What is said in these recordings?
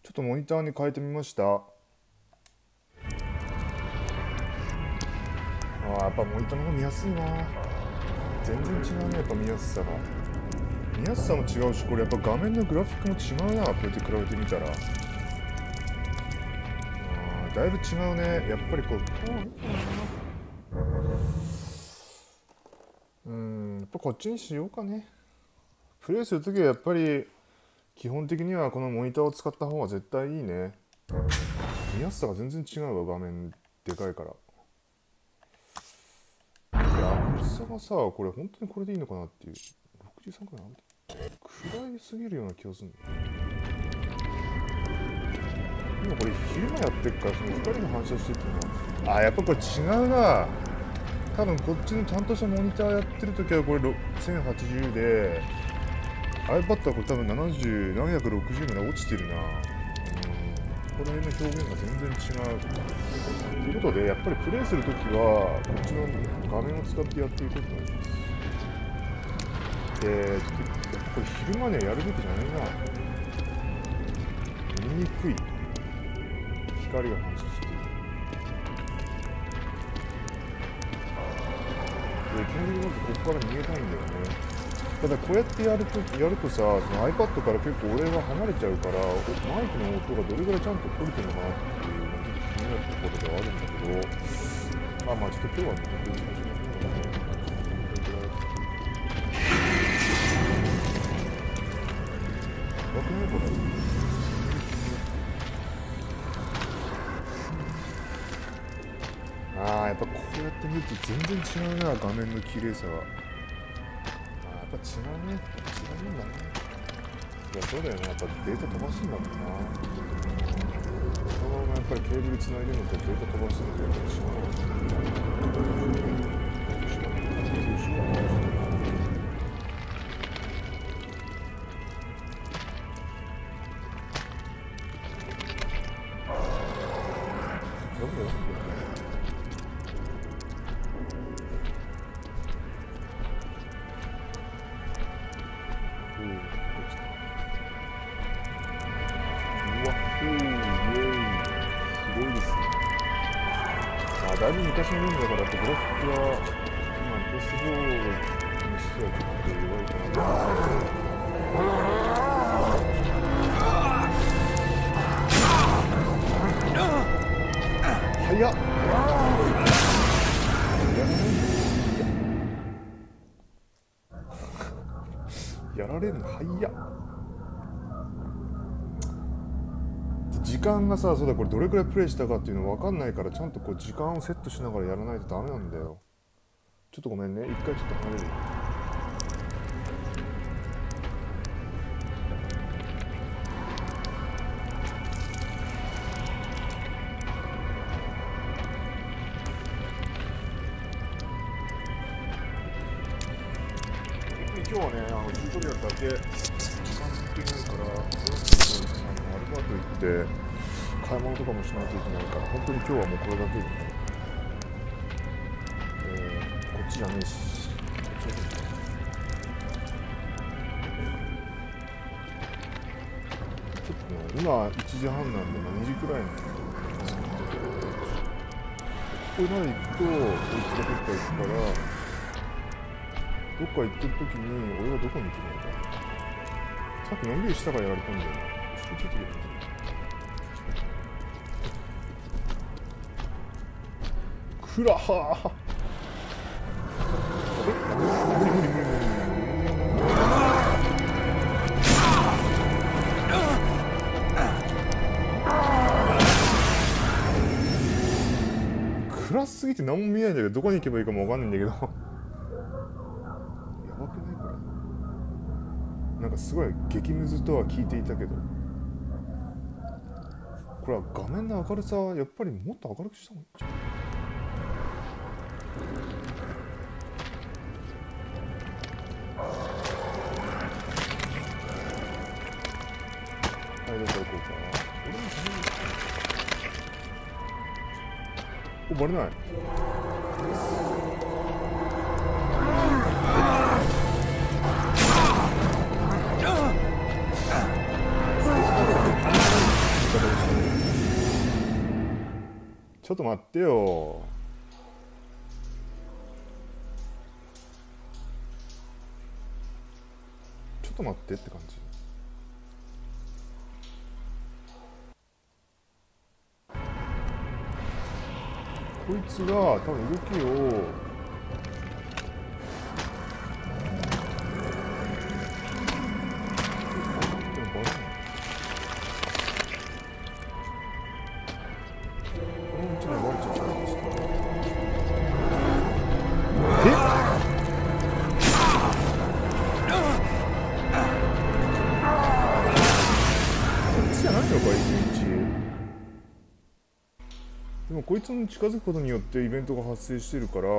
ちょっとモニターに変えてみました。やっぱモニターの方見やすいな。全然違うね、やっぱ見やすさが。見やすさも違うし、これやっぱ画面のグラフィックも違うな、こうやって比べてみたら。だいぶ違うね、やっぱりこう。やっぱこっちにしようかね。プレイするときはやっぱり基本的にはこのモニターを使った方が絶対いいね。見やすさが全然違うわ、画面でかいから。いや、明るさがさ、これ本当にこれでいいのかなっていう。63くらい暗いすぎるような気がするんだよ。今これ昼間やってるから、その光が反射してっていうのは、やっぱこれ違うな。多分こっちのちゃんとしたモニターやってる時はこれ1080で、 iPad はこれ多分70、760まで落ちてるな。この辺の表現が全然違う。ということで、やっぱりプレイするときはこっちの画面を使ってやっていこうと思います。ちょっとやっぱこれ昼間ねやるべきじゃないな。見にくい。光が反射している。基本的にまずここから逃げたいんだよね。ただこうやってやるとさ、その iPad から結構俺が離れちゃうから、マイクの音がどれぐらいちゃんと取れてるのかなっていうのがちょっと気になるところではあるんだけど、ちょっと今日はね、本当に最初の方がね、わかんないこれ。やっぱこうやって見ると全然違うな、画面の綺麗さが。やっぱ違うね。違うんだね。そうだよね。やっぱデータ飛ばすんだもんな。そのままやっぱりケーブルつないでるのとデータ飛ばすのとやっぱ違う。だいぶ昔のゲームだからってグラフィックはPS4 にしてはちょっと弱いかな。早っ。やられるの早っ。時間がさ、そうだ、これどれくらいプレイしたかっていうの分かんないから、ちゃんとこう時間をセットしながらやらないとダメなんだよ。ちょっとごめんね、一回ちょっと離れる。今日はね、チュートリアルだけ時間的になるから、アルバイト行って買い物とかもしないといけないから、本当に今日はもうこれだけで、こっちじゃねえし、こっちだけで、ちょっとね、今1時半なんで、2時くらいなんで、ここまで行くと、こいつがどっか行くから、どっか行ってる時に俺はどこに行けばいいんだ。さっきのんびりしたからやられたんだよな。ちょっとくらは暗すぎて何も見えないんだけど、どこに行けばいいかも分かんないんだけど。やばくないこれ。なんかすごい激ムズとは聞いていたけど、これは画面の明るさはやっぱりもっと明るくした方がいいんじゃない。はい、どこ行こうか。お、バレない。 ちょっと待ってよ。ちょっと待ってって感じ。こいつが多分動きをでもこいつに近づくことによってイベントが発生してるから、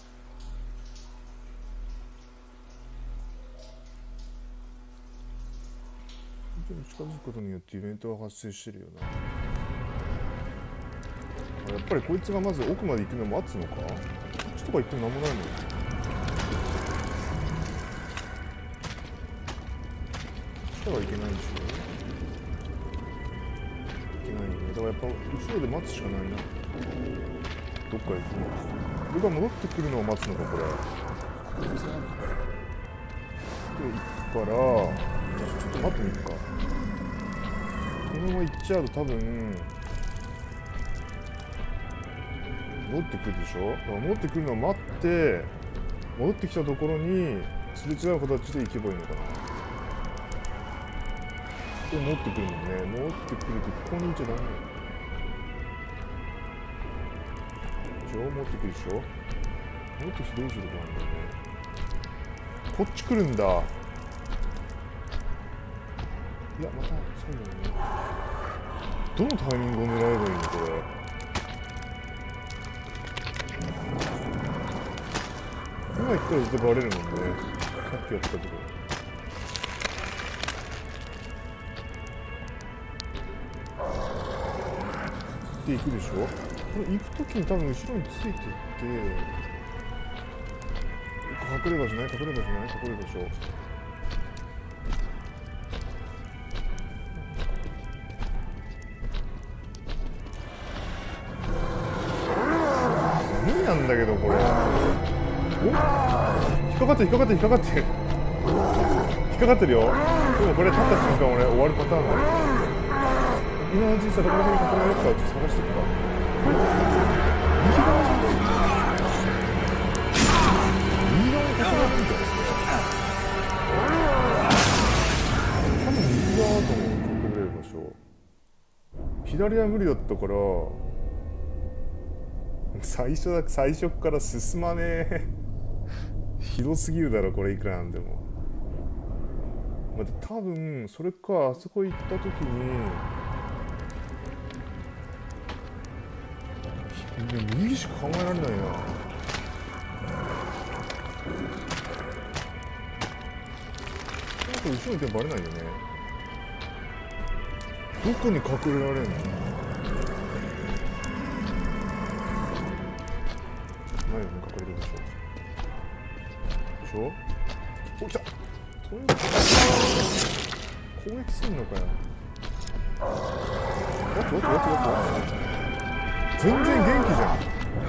近づくことによってイベントが発生してるよな。やっぱりこいつがまず奥まで行くの待つのか。こっちとか行っても何もないの。こっちとは行けないでしょ。いけないよね。だからやっぱ後ろで待つしかないな。どっか行くの。僕が戻ってくるのを待つのかこれ。で行くから、ちょっと待ってみるか。このまま行っちゃうと多分戻ってくるでしょ。だから戻ってくるのを待って戻ってきたところにすれ違う形で行けばいいのかな。で戻ってくるもんね。戻ってくるとここにいちゃダメ。じゃあ戻ってくるでしょ。戻ってきてどうするかなんだよね。こっち来るんだ。いやまたそうだよね。どのタイミングを狙えばいいのこれ。今言ったら絶対バレるもんね。さっきやったけど。で行くでしょ。これ行くときに多分後ろについてって隠れ場所ない隠れ場所ない隠れ場所。無理なんだけどこれ。お引っかかってる引っかかってる引っかかってる引っかかってるよ。でもこれ立った瞬間俺終わるパターンなの。今のうちにさ、どこら辺に隠れられるかちょっと探していくか。右側じゃない？右側に隠れられるんじゃない？多分右側だと思う、隠れる場所。左は無理だったから最初から進まねえひどすぎるだろこれいくらなんでも。多分それかあそこ行った時に右しか考えられないな。後ろにいてもバレないよね。どこに隠れられんの？ないよね、隠れるでしょ。でしょ？お、来た！攻撃すんのかよ。全然元気じゃん。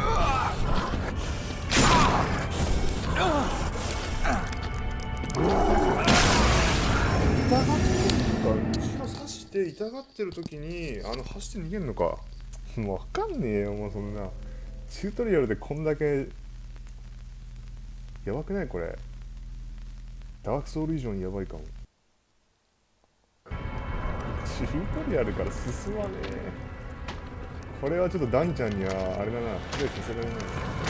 痛がってるか、後ろ刺して痛がってる時に走って逃げるのか。もう分かんねえよ。もうそんなチュートリアルでこんだけやばくないこれ。ダークソウル以上にやばいかも。チュートリアルから進まねえ。これはちょっとダンちゃんにはあれだな、プレイさせられない。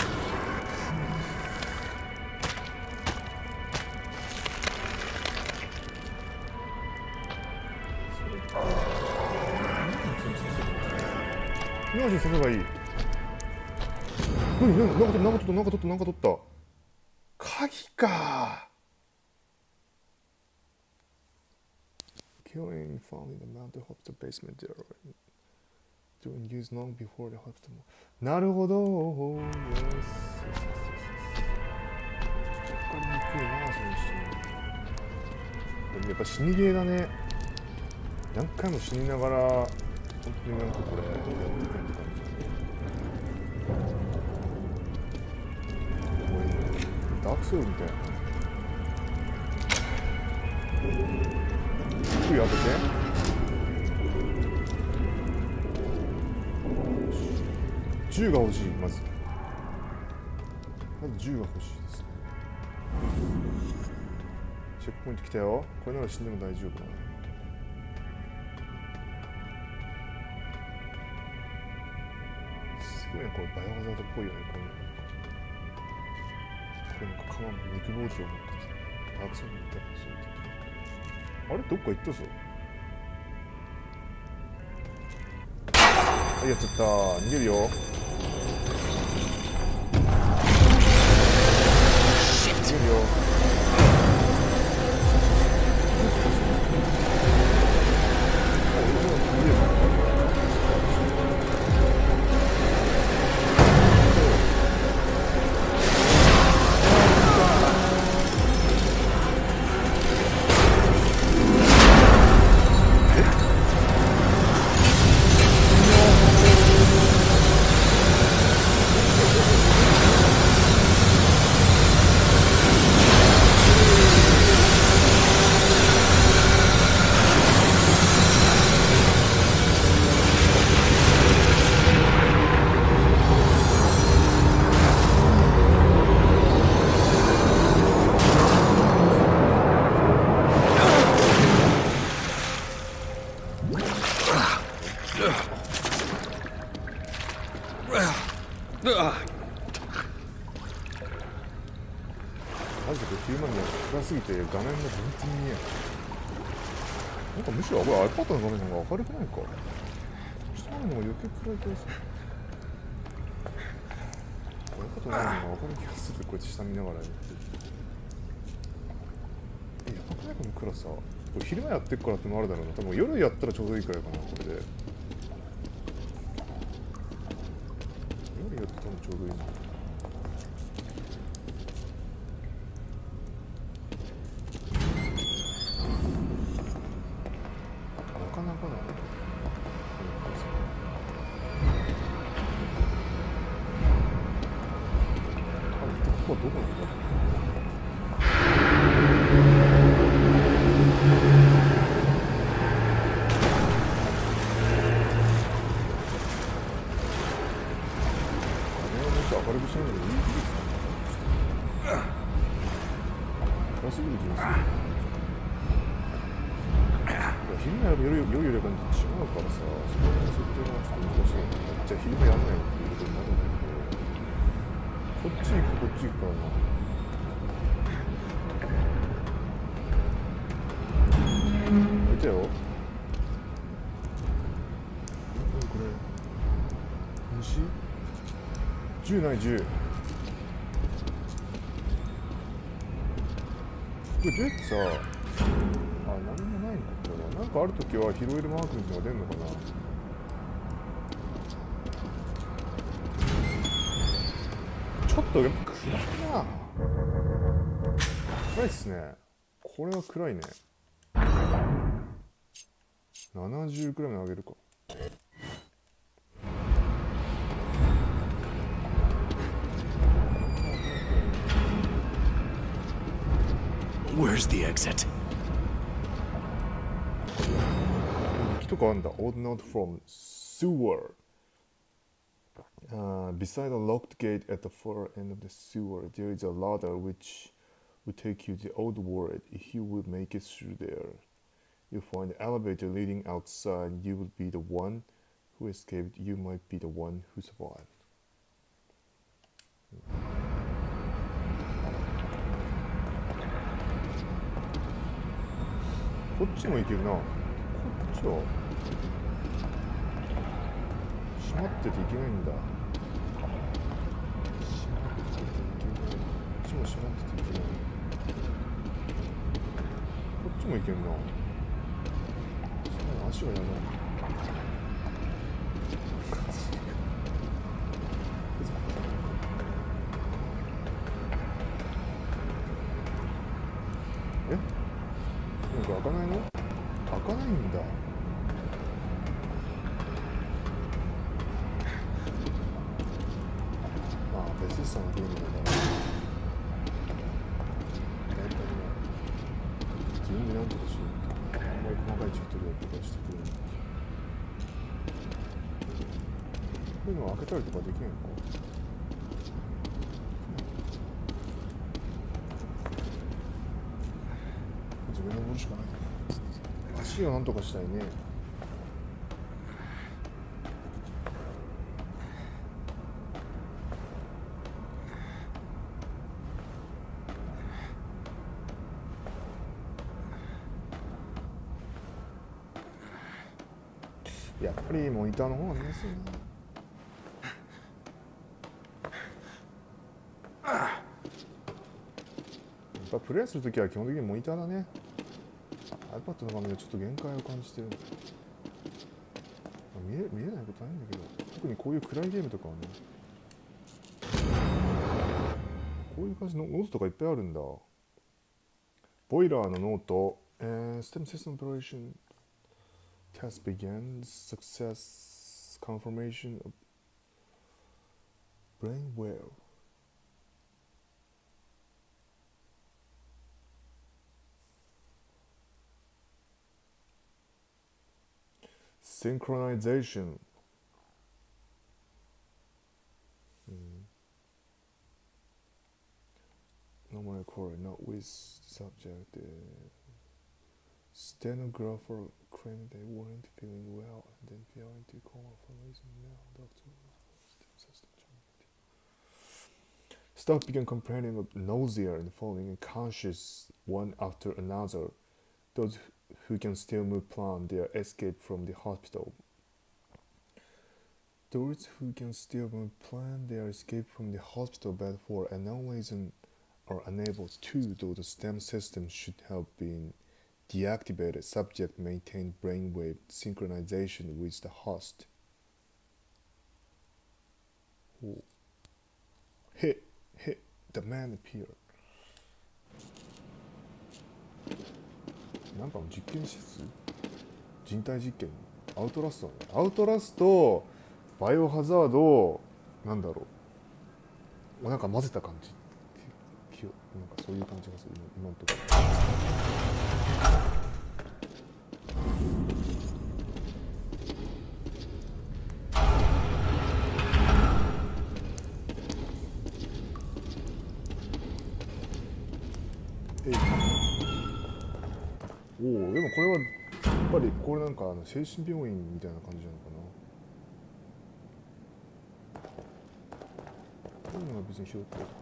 名字させばいい。なんか取った。鍵か。Killing found in the mountain of the basement there. Doing use long before the hospital. なるほど。Yes. わかりにくいな、それにしても。でもやっぱ死にゲーだね。何回も死にながら、本当になんかこれ、やっていくって感じだね。 ダークソウルみたいな。ゆっくり当てて。銃が欲しい。まず銃が欲しいですね。チェックポイント来たよ。これなら死んでも大丈夫だな。すごいね、これバイオハザードっぽいよね。これなんか肉包丁を持ってさ、ダークソウルみたいな。あれどっか行ったぞ。やっちゃった。逃げるよ。逃げるよ。マジでヒューマンが暗すぎて画面が全然見えない。なんかむしろこれ iPad の画面の方が明るくないか。下の方が余計暗い気がする。iPad の画面の方が明るい気がする。こうやって下見ながらやってる。やばくないこの暗さ。これ昼間やってっからってのもあるだろうな。多分夜やったらちょうどいいくらいかな、これで。夜やって多分ちょうどいいな。なかなかだね。ここはどこなんだろう。明るくしないのでいいですかね。暗すぎる気がする。昼間やる夜よりは違うからさ、そこの設定がちょっと難しい。じゃあ昼間やんないのっていうことになるんだけど、こっち行くこっち行くからな。見てよ。これ虫？銃ない銃。これどうやってさ、何もないのか。これなんかあるときは拾えるマークみたいなのが出るのかな。ちょっとやっぱ暗いな。暗いっすね。これは暗いね。70くらいまで上げるか。 Where's the exit? 木とかあんだ。Old note from sewer. Beside a locked gate at the far end of the sewer, there is a ladder which will take you to the old world. If you will make it through there, you'll find the elevator leading outside. You will be the one who escaped. You might be the one who survived. こっちも行けるな。こっちは閉まってていけないんだ。閉まってていけない。こっちも閉まってていけない。こっちも行けるな。その足がやばい。え？なんか開かないの？開かないんだ。 セスさんのゲームだから大体ね自分でなんとかしよう。あんまり細かいチュートリアルとかしてくれない。こういうのを開けたりとかできないのか。上登るしかないな。足をなんとかしたいね。やっぱりモニターの方が見やすいな。やっぱプレイするときは基本的にモニターだね。iPad の画面でちょっと限界を感じてる。見えないことないんだけど、特にこういう暗いゲームとかはね、こういう感じのノートとかいっぱいあるんだ。ボイラーのノート、STEM System Operation Test begins success confirmation of brainwave. Synchronization. Normally occur not with the subject. Stenographer claimed they weren't feeling well and then fell into coma for reason now. Doctor system terminated. Staff began complaining of nausea and falling unconscious one after another. Those who can still move plan their escape from the hospital. Those who can still move plan their escape from the hospital, but for unknown reason are unable to, though the STEM system should have been deactivated. Subject maintained brainwave synchronization with the host. Oh. Hit, the man appeared. なんかの実験施設、人体実験、アウトラストだね。アウトラスト、バイオハザード、なんだろう、なんか混ぜた感じ、なんかそういう感じがする今のところ。おお、でもこれはやっぱりこれなんか精神病院みたいな感じなのかな。こういうのが別に拾ったりとか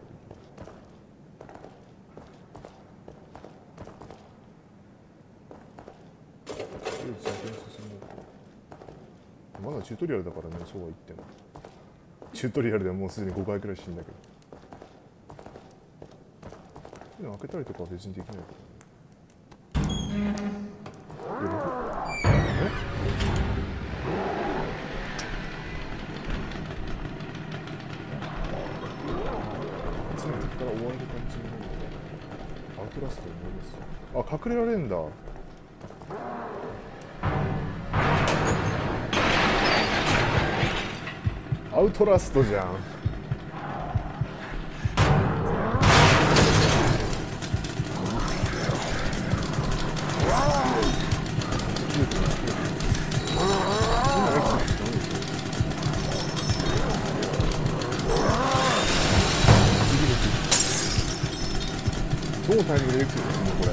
できる。とりあえず先に進もう。まだチュートリアルだからね、そうは言っても。チュートリアルではもうすでに5回くらい死んだけど。こういうの開けたりとかは別にできないからね。から終わる感じになるので、アウトラストになります。あ、隠れられるんだ。アウトラストじゃん。どのタイミングでエクセスするのこれ。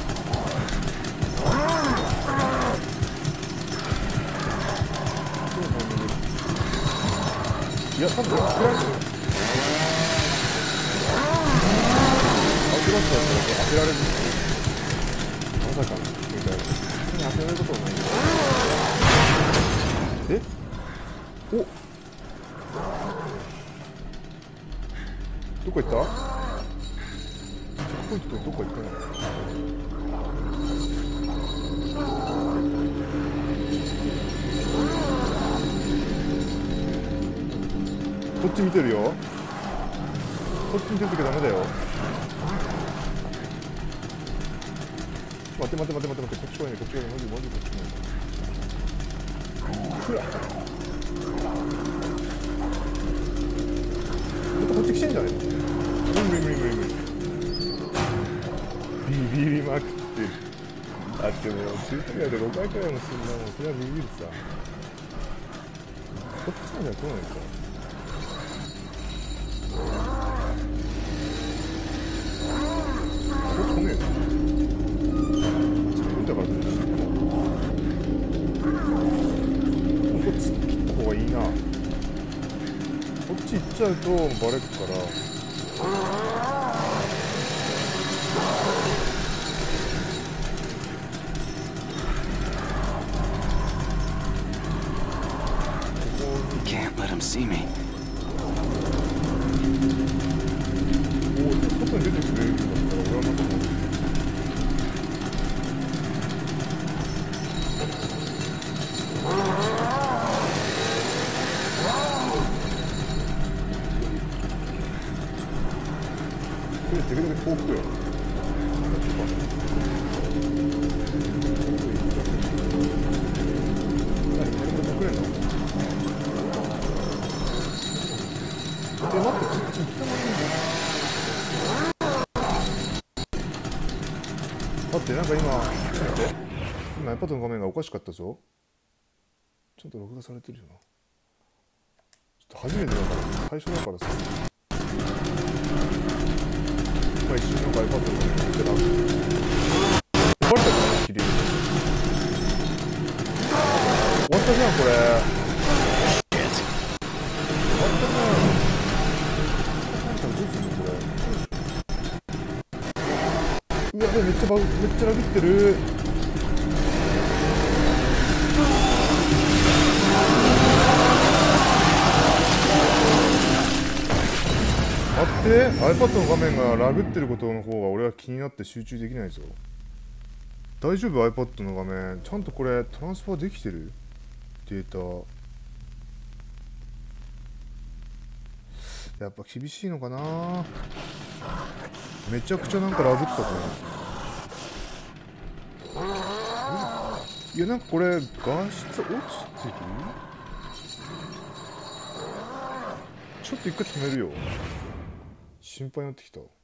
いや、多分開く。アウトラストだったら開けられる。まさかのみたいな。普通に開けられることはないよ。え？お。どこ行った？ポイントどこ行ったの？こっち見てるよ。こっち見てるときダメだよ。待って、こっち来いね、こっち来いね、マジこっち来いね。こっち来してんじゃないの。無理無理無理無理無理。ビビりまくってる。だってもうチュートリアルで5回くらいもすんなもん、それはビビるさ。こっちまでは来ないか。ここ来ねえな。自分だからどうしてんの。ここ突っ切った方がいいな。こっち行っちゃうとバレるから。 Can't let him see me. おお、外に出てくれるんだったら俺はまたもう。これできるだけ遠くよ。待って、こっち行ったまでいいんだ。待って、なんか今、ちょっと待って。今、iPad の画面がおかしかったぞ。ちゃんと録画されてるよな。ちょっと初めてだから、最初だからさ。今一瞬なんか iPad の画面が見てなくて。壊れたかな、綺麗に。終わったじゃん、これ。終わったじゃん。うわ、めっちゃラグってる。待って、iPad の画面がラグってることの方が俺は気になって集中できないぞ。大丈夫？ iPad の画面ちゃんとこれトランスファーできてる？データやっぱ厳しいのかな。めちゃくちゃなんかラグったぞ。いや、なんかこれ画質落ちてる？ちょっと一回止めるよ。心配になってきた。